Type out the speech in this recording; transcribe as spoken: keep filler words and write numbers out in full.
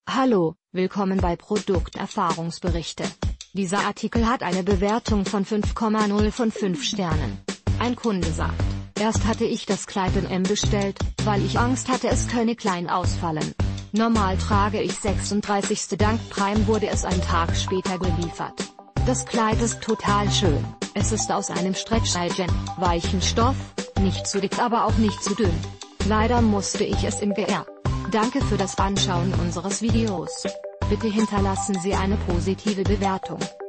Hallo, willkommen bei Produkterfahrungsberichte. Dieser Artikel hat eine Bewertung von fünf Komma null von fünf Sternen. Ein Kunde sagt, erst hatte ich das Kleid in M bestellt, weil ich Angst hatte, es könne klein ausfallen. Normal trage ich sechsunddreißig. Dank Prime wurde es einen Tag später geliefert. Das Kleid ist total schön. Es ist aus einem Stretch-Gen, weichen Stoff, nicht zu dick, aber auch nicht zu dünn. Leider musste ich es in G R. Danke für das Anschauen unseres Videos. Bitte hinterlassen Sie eine positive Bewertung.